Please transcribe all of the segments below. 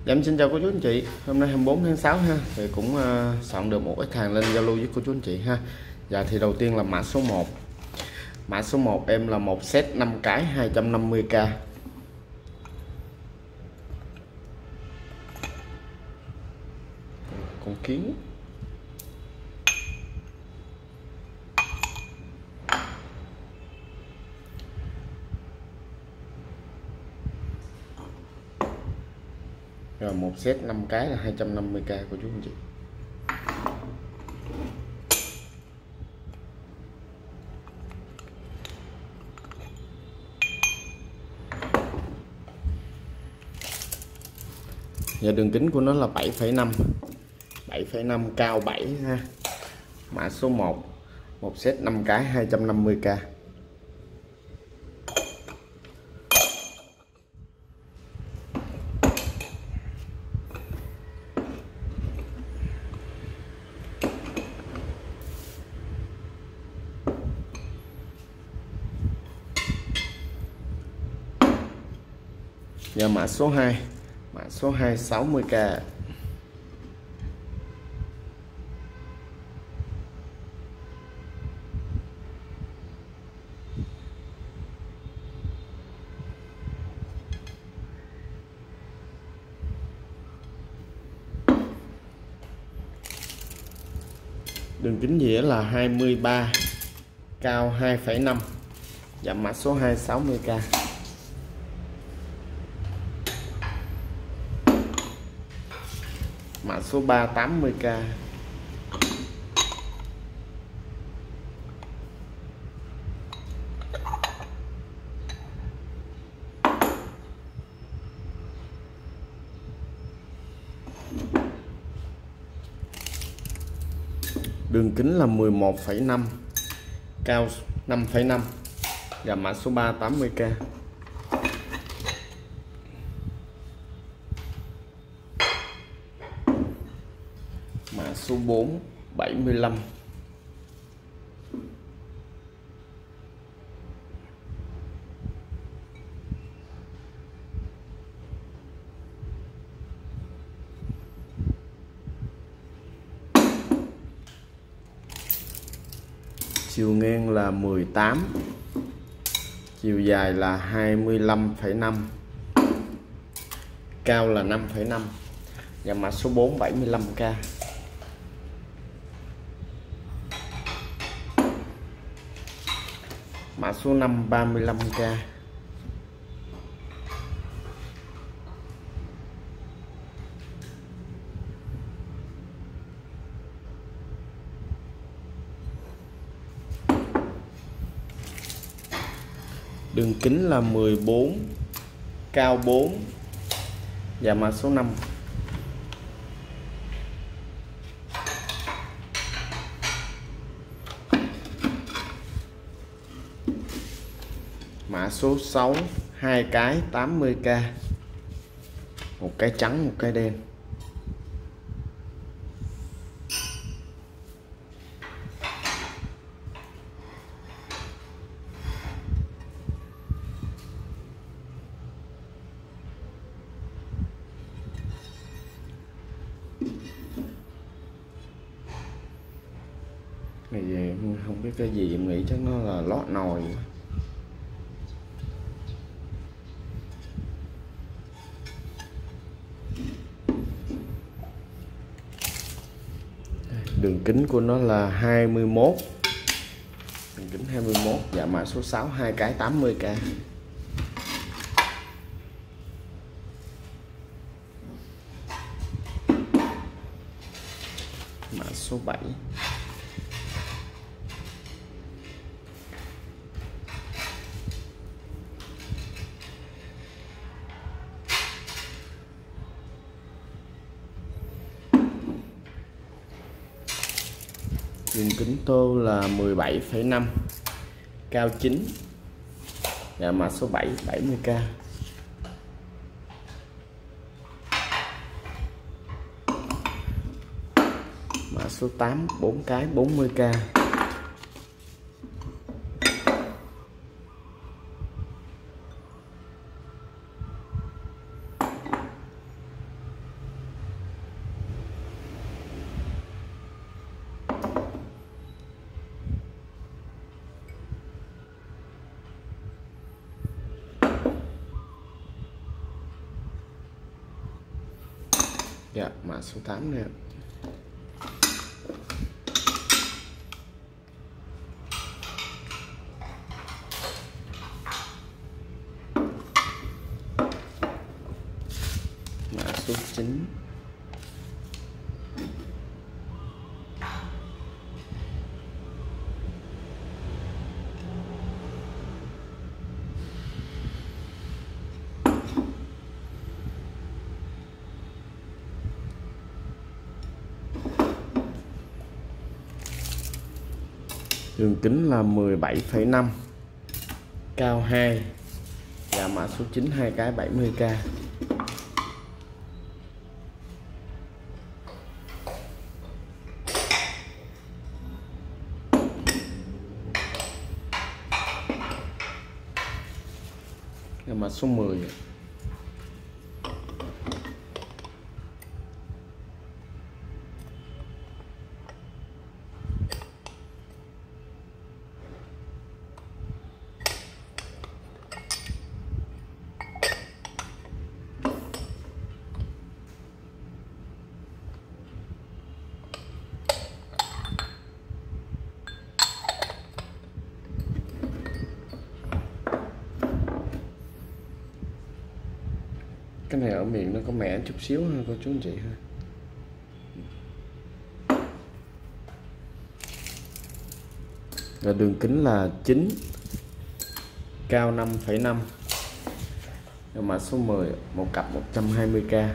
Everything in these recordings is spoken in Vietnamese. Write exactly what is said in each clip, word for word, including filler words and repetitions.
Dạ, em xin chào cô chú anh chị. Hôm nay hai mươi bốn tháng sáu ha, thì cũng uh, soạn được một ít hàng lên giao lưu với cô chú anh chị ha. Dạ thì đầu tiên là mã số một. Mã số một em là một set năm cái hai trăm năm mươi k. Con kiến. Rồi một set năm cái là hai trăm năm mươi k của chú anh chị. Và đường kính của nó là bảy phẩy năm. bảy phẩy năm cao bảy ha. Mã số một, một set năm cái hai trăm năm mươi k. Và mã số hai, mã số hai sáu mươi k. Đường kính dĩa là hai mươi ba, cao hai phẩy năm. Và mã số hai sáu mươi k. Mã số ba tám mươi k. Đường kính là mười một phẩy năm, cao năm phẩy năm. Và mã số ba tám mươi k. Mã số bốn bảy mươi lăm. Chiều ngang là mười tám, chiều dài là hai mươi lăm phẩy năm, cao là năm phẩy năm. Và mã số bốn bảy mươi lăm k. Mã số năm ba mươi lăm k. Đường kính là mười bốn, cao bốn. Và mã số năm. Mã số sáu hai cái tám mươi k. Một cái trắng, một cái đen. Này không biết cái gì, em nghĩ chắc nó là lót nồi. Đường kính của nó là hai mươi mốt. Đường kính hai mươi mốt. Và mã số sáu hai cái tám mươi k. Mã số bảy. Đường kính tô là mười bảy phẩy năm, cao chín. Và mã số bảy bảy mươi k. Mã số tám bốn cái bốn mươi k. Dạ, mã số tám nè. Mã số chín. Đường kính là mười bảy phẩy năm, cao hai, và mã số chín, hai cái bảy mươi k. Và mã số mười. Cái này ở miệng nó có mẻ chút xíu ha cô chú anh chị ha. Và đường kính là chín, cao năm phẩy năm. Mã số mười, một cặp một trăm hai mươi k.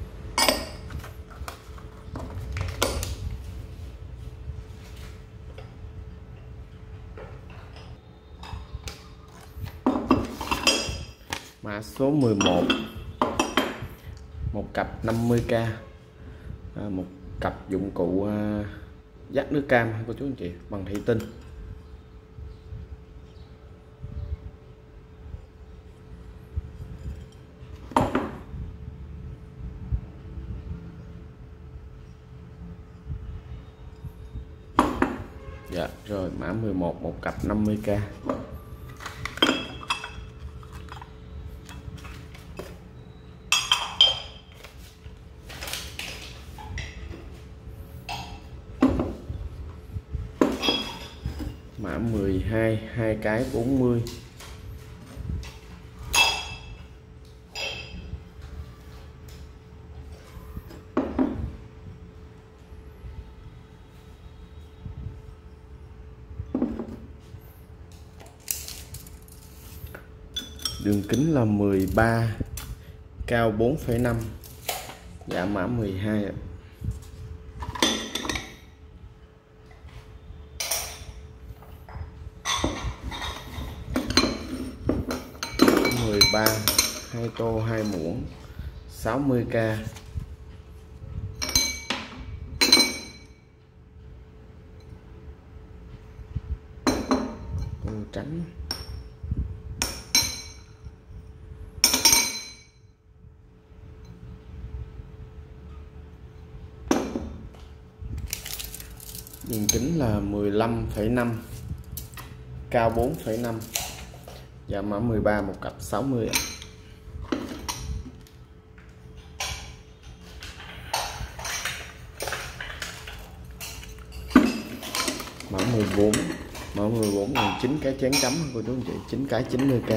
Mã số mười một, một cặp năm mươi k. À, một cặp dụng cụ à, dắt nước cam cô chú anh chị, bằng thủy tinh. Dạ rồi, mã mười một, một cặp năm mươi k. Mã mười hai, hai cái bốn mươi. Đường kính là mười ba, cao bốn phẩy năm. Dạ, mã mười hai ạ. mười ba, hai tô hai muỗng, sáu mươi k. Con trắng. Đường kính là mười lăm phẩy năm, cao bốn phẩy năm. Dạ, mã mười ba, một cặp sáu mươi. Mã mười bốn, mã mười bốn là chín cái chén chấm cô chú anh chị, chín cái chín mươi k.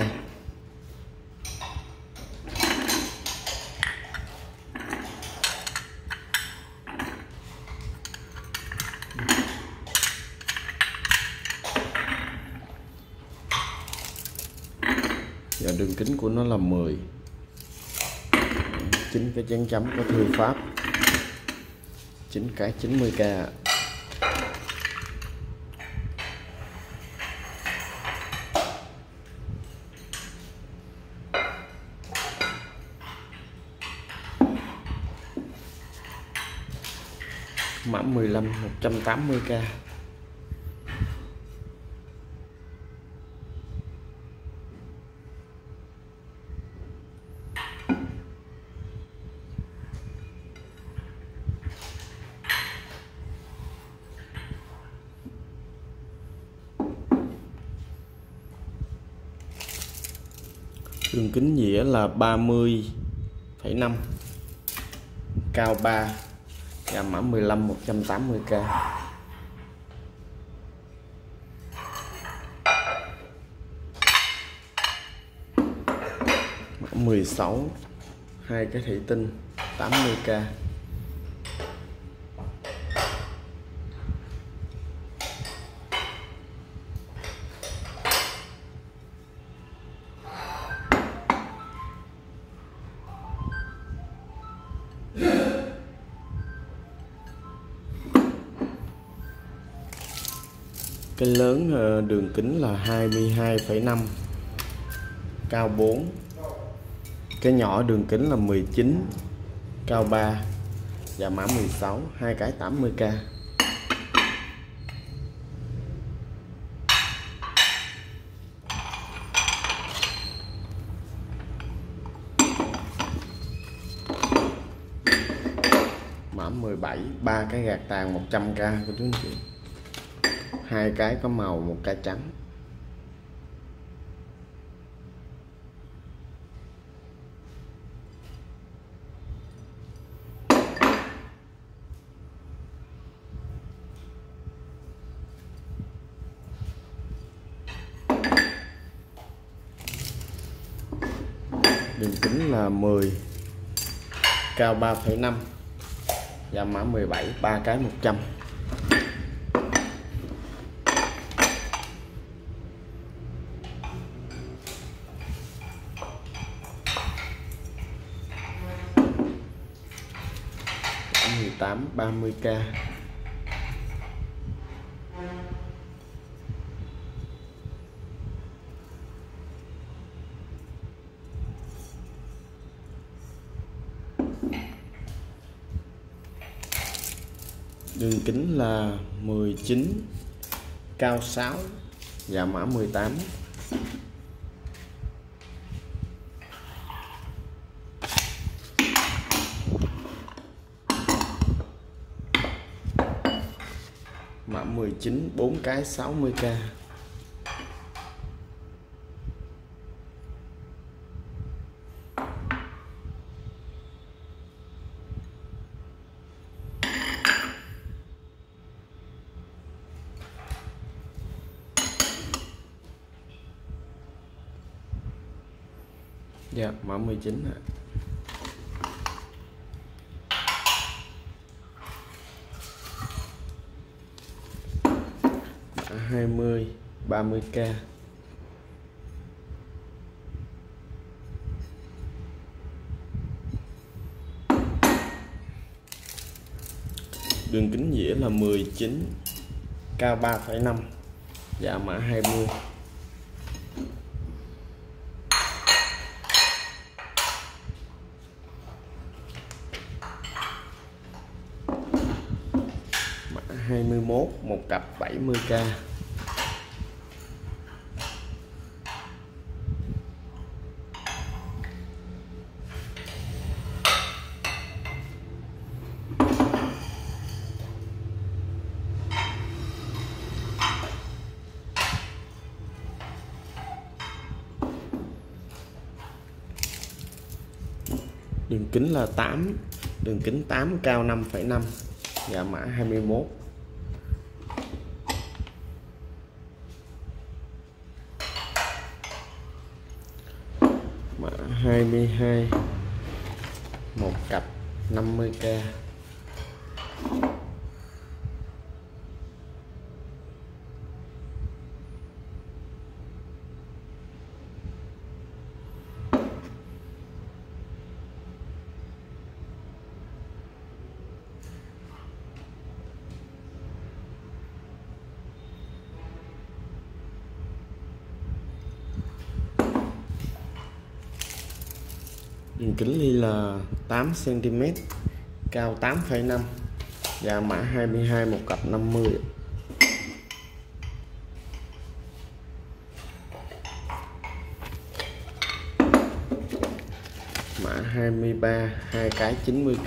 Và đường kính của nó là mười, chín cái chén chấm có thư pháp, chín cái chín mươi k. Mã mười lăm, một trăm tám mươi k. Đường kính dĩa là ba mươi phẩy năm, cao ba, và mã mười lăm một trăm tám mươi k. Mã mười sáu, hai cái thủy tinh tám mươi k. Cái lớn đường kính là hai mươi hai phẩy năm, cao bốn. Cái nhỏ đường kính là mười chín, cao ba, và mã mười sáu, hai cái tám mươi k. Mã mười bảy, ba cái gạt tàn một trăm k của chú anh chị. Hai cái có màu, một cái trắng. Đường kính là mười, cao ba phẩy năm, và mã mười bảy, ba cái một trăm. mười tám, ba mươi k. Đường kính là mười chín, cao sáu, và mã mười tám. Mã mười chín, bốn cái sáu mươi k. Dạ, mã mười chín ạ. Mã hai mươi, ba mươi k. Đường kính dĩa là mười chín, cao ba phẩy năm, và mã hai mươi. Mã hai mươi mốt, một cặp bảy mươi k. Đường kính là tám, đường kính tám, cao năm phẩy năm, và mã hai mươi mốt. Mã hai mươi hai, một cặp năm mươi k. Đường kính ly là tám xăng ti mét, cao tám phẩy năm, và mã hai mươi hai, một cặp năm mươi. Mã hai mươi ba, hai cái chín mươi k.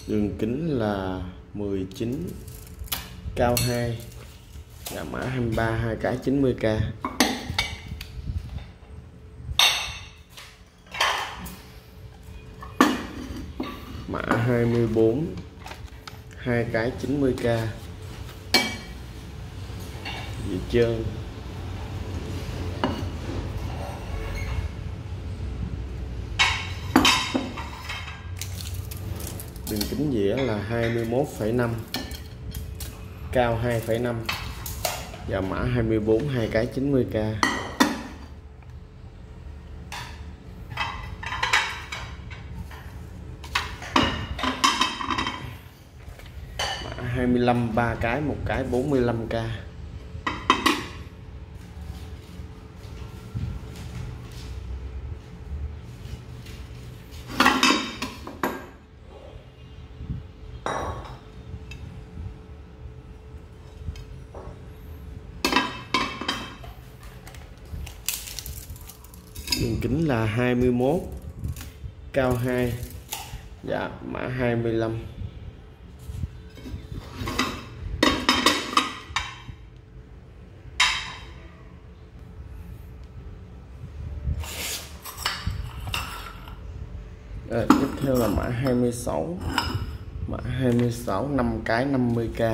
Đường kính là mười chín, cao hai, dạ mã hai mươi ba, hai cái chín mươi k. Mã hai mươi bốn, hai cái chín mươi k. Dĩa trơn. Đường kính dĩa là hai mươi mốt phẩy năm, cao hai phẩy năm, và mã hai mươi bốn, hai cái chín mươi k. Mã hai mươi lăm, ba cái, một cái bốn mươi lăm k. Đường kính là hai mươi mốt, cao hai, dạ mã hai mươi lăm. Rồi, tiếp theo là mã hai mươi sáu, mã hai mươi sáu, năm cái năm mươi k.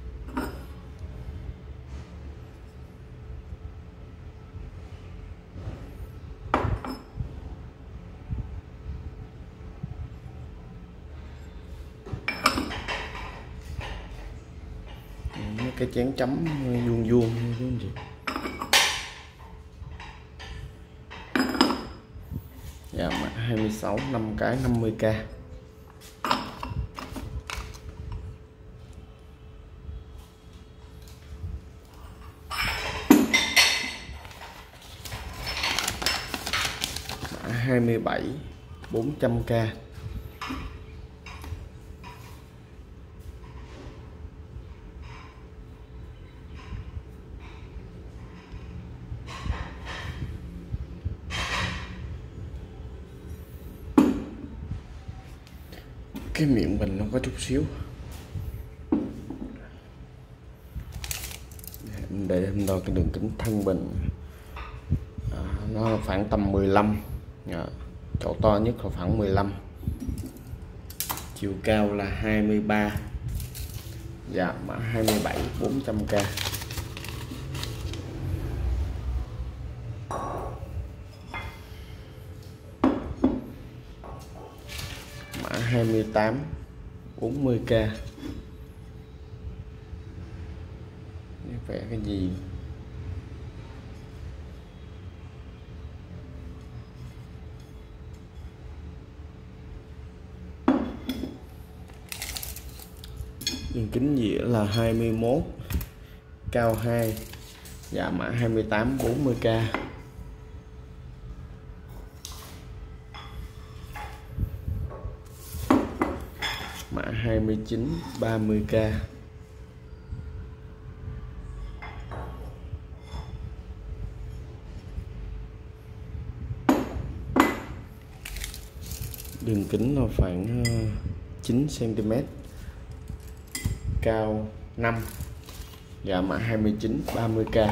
Mấy cái chén chấm vuông vuông như thế gì. Dạ mã hai mươi sáu, năm cái năm mươi k. Mã hai mươi bảy, bốn trăm k. Cái miệng bình nó có chút xíu, để em đo cái đường kính thân bình. À, nó là khoảng tầm mười lăm, à, chỗ to nhất là khoảng mười lăm, chiều cao là hai mươi ba, dạ mã hai mươi bảy, bốn trăm k. Mã hai mươi tám, bốn mươi k. Vẽ cái gì? Đường kính dĩa là hai mươi mốt, cao hai, dạ mã hai mươi tám, bốn mươi k. Mã hai mươi chín, ba mươi k. Đường kính là khoảng chín xăng ti mét, cao năm, dạ mã hai mươi chín, ba mươi k.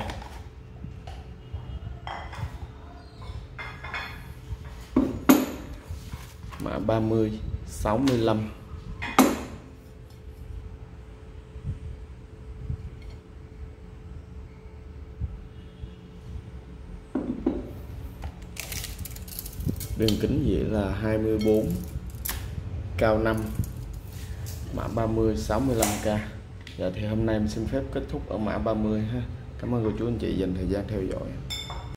Mã ba mươi, sáu mươi lăm. Đường kính dĩa là hai mươi bốn, cao năm, mã ba mươi, sáu mươi lăm k. Dạ thì hôm nay em xin phép kết thúc ở mã ba mươi ha. Cảm ơn cô chú anh chị dành thời gian theo dõi.